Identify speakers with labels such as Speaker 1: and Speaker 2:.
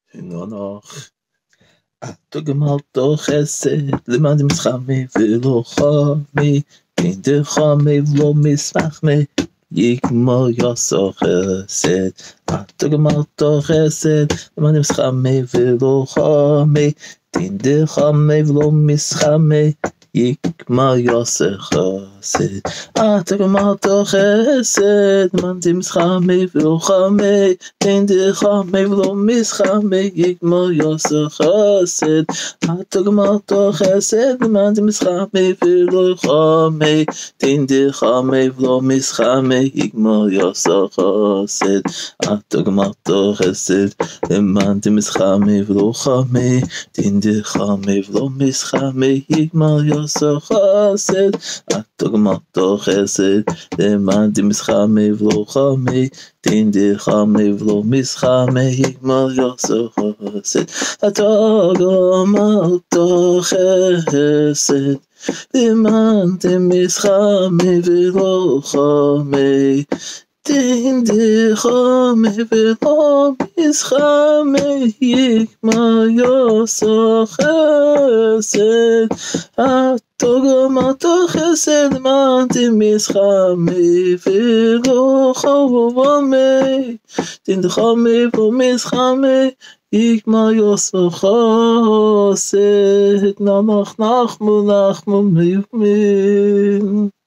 Speaker 1: nur noch du gemalt doch Chesed למען דמסחמי ולא חמי אין דחמי ולא מסמחמי יגמור יעשו חסד אתה גמרת חסד למען דמסחמי ולא חמי אין דחמי ולא מסחמי יגמור יעשו חסד אתה גמרת חסד למען דמסחמי ולא חמי אין דחמי ולא מסחמי יגמור יעשו חסד אתה גמרת חסד למען דמסחמי ולא חמי אין דחמי ולא מסחמי יגמור יעשו חסד אתה גמרת חסד למען דמסחמי ולא חמי אין דחמי ולא מסחמי יגמור יעשו חסד אתה גמרת חסד למען דמסחמי ולא חמי אין דחמי ולא מסחמי יגמור יעשו חסד אתה גמרת חסד למען דמסחמי ולא חמי אין דחמי ולא מסחמי יגמור יעשו חסד אתה גמרת חסד למען דמסחמי ולא חמי אין דחמי ולא מסחמי יגמור יעשו חסד נח נחמו מיומים